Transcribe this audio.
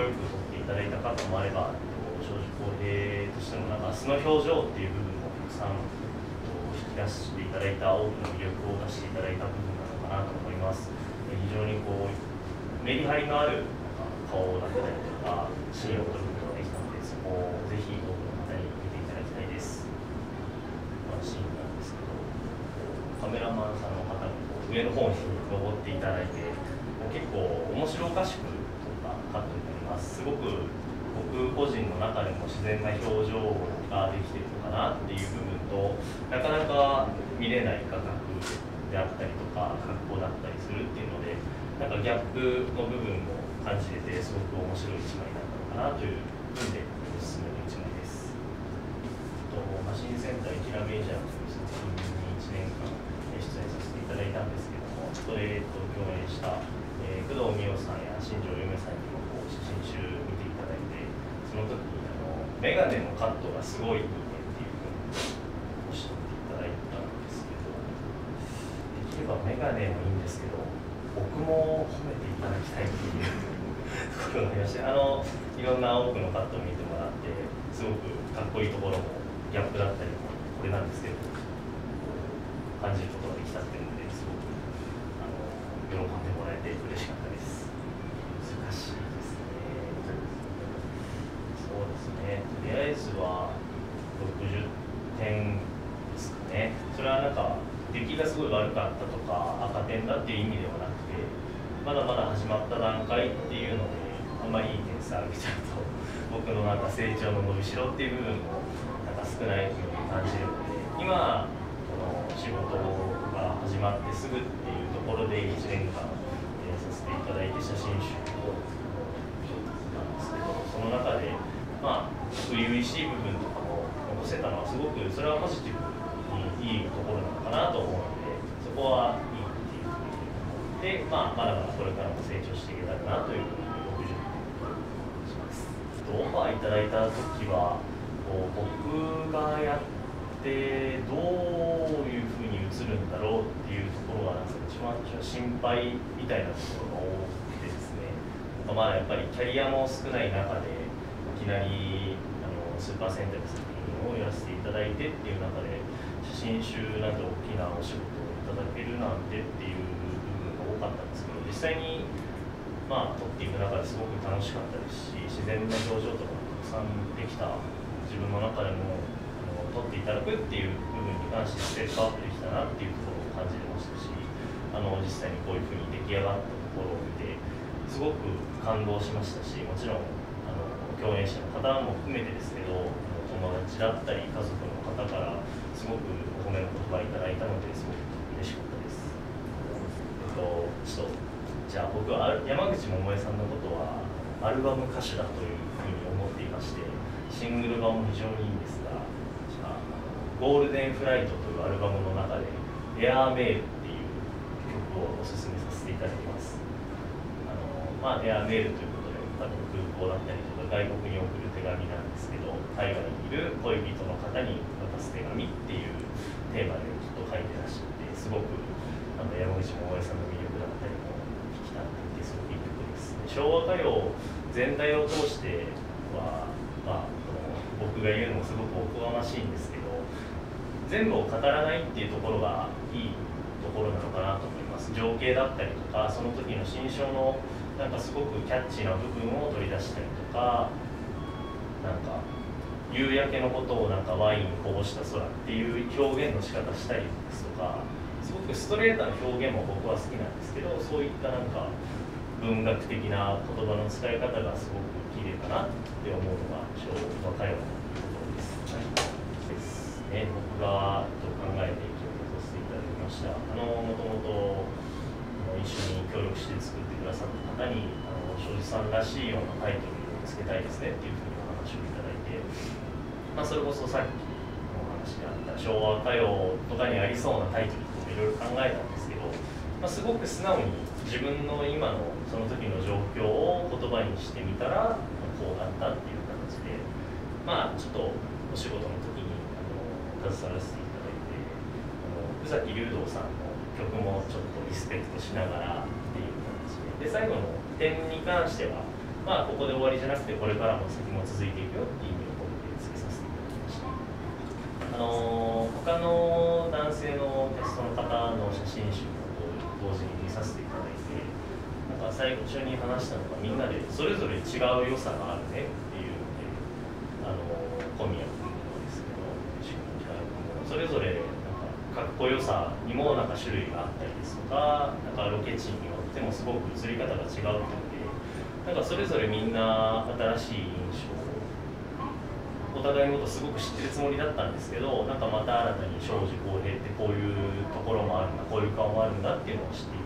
よく撮っていただいた方もあれば、庄司浩平としてのなんか素の表情っていう部分もたくさん引き出していただいた、多くの魅力を出していただいた部分なのかなと思います。非常にこうメリハリのある顔だったりとかシーンを撮ることができたので、そこをぜひ多くの方に見ていただきたいです。シーンなんですけど、カメラマンさんの方が上の方に登っていただいて、結構面白おかしく撮ったカットになります。すごく僕個人の中でも自然な表情ができているのかなっていう部分と、なかなか見れない画角であったりとか格好だったりするっていうので、なんかギャップの部分も感じれて、すごく面白い一枚になったのかなという部分でおすすめの一枚です。マシン戦隊キラメイジャーという作品に1年間出演させていただいたんですけども、それと共演した、工藤美桜さんや新庄由美さんにも写真集見ていただいて、その時にメガネのカットがすごいいいねっていうふうにおっしゃっていただいたんですけど、できればメガネもいいんですけど、僕も褒めていただきたいっていうところがありまして、いろんな多くのカットを見てもらって、すごくかっこいいところもギャップだったりもこれなんですけど、感じることができたっていうので、すごく喜んでもらえて嬉しかったです。難しいですね。そうですね。とりあえずは60点ですかね。それはなんか出来がすごい悪かったとか赤点だっていう意味ではなくて、まだまだ始まった段階っていうので、あんまりいい点数上げちゃうと僕のなんか成長の伸びしろっていう部分もなんか少ないように感じるので、今この仕事が始まってすぐっていうところで1年間させていただいて写真集をなんですけど、その中でまあ初々しい部分とかも残せたのはすごくそれはポジティブにいいところなのかなと思うので、そこはいいっていうふうに思って、まだまだこれからも成長していけたらなというふうに60点します。オファーいただいた時は僕がやってどういうふうに映るんだろうっていうところがなんか一番心配みたいなところが多くてですね、まだやっぱりキャリアも少ない中でいきなりスーパー戦隊の作品をやらせていただいてっていう中で、写真集なんて大きなお仕事をいただけるなんてっていう部分が多かったんですけど、実際に撮っていく中ですごく楽しかったですし、自然な表情とかもたくさんできた、自分の中でも撮っていただくっていう部分に関してステップアップできたなっていうところを感じれましたし、実際にこういうふうに出来上がったところを見てすごく感動しましたし、もちろん共演者の方も含めてですけど、友達だったり家族の方からすごくお褒めの言葉いただいたのですごく嬉しかったです。じゃあ僕は山口百恵さんのことはアルバム歌手だというふうに思っていまして、シングル版も非常にいいんですが、ゴールデンフライトというアルバムの中でエアーメールっていう曲をおすすめさせていただきます。エアーメールということで空港だったりとか外国に送る手紙なんですけど、海外にいる恋人の方に渡す手紙っていうテーマできっと書いてらっしゃって、すごく山口百恵さんの魅力だったりも引き立っていてすごくいい曲です。昭和歌謡全体を通しては、僕が言うのもすごくおこがましいんですけど、全部を語らないっていうところがいいところなのかなと思います。情景だったりとか、その時の心象のなんかすごくキャッチーな部分を取り出したりとか、なんか夕焼けのことをなんかワインこぼした空っていう表現の仕方したりですとか、すごくストレートな表現も僕は好きなんですけど、そういったなんか文学的な言葉の使い方がすごく綺麗かなって思うのが昭和歌謡のところです。ですね、僕が考えて記録させていただきました。もともと一緒に協力して作ってくださった方に庄司さんらしいようなタイトルをつけたいですねっていうふうにお話をいただいて、それこそさっきのお話であった昭和歌謡とかにありそうなタイトルとかいろいろ考えたんですけど、すごく素直に自分の今のその時の状況を言葉にしてみたらこうなったっていう形で、ちょっとお仕事の時に携わらせていただいて、宇崎竜童さんの曲もちょっとリスペクトしながらっていう形で、最後の点に関してはまあここで終わりじゃなくてこれからも先も続いていくよっていう意味を込めてつけさせていただきました。他の男性のキャストの方の写真集を同時に見させていただいて、なんか最初に話したのがみんなでそれぞれ違う良さがあるねっていうので、小宮君もですけど、それぞれなんかかっこよさにもなんか種類があったりですとか、なんかロケ地によってもすごく映り方が違うっていうので、なんかそれぞれみんな新しい印象をお互いのことすごく知ってるつもりだったんですけど、なんかまた新たに庄司浩平ってこういうところもあるんだ、こういう顔もあるんだっていうのを知ってい